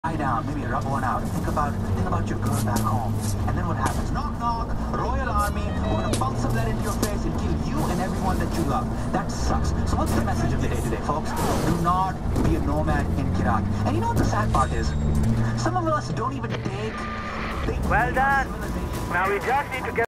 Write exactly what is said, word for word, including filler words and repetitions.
Lie down, maybe rub one out. Think about think about your girl back home. And then what happens? Knock knock, Royal Army, we're gonna pump some lead into your face and kill you and everyone that you love. That sucks. So what's the message of the day today, folks? Do not be a nomad in Iraq. And you know what the sad part is? Some of us don't even take... Well done. Now we just need to get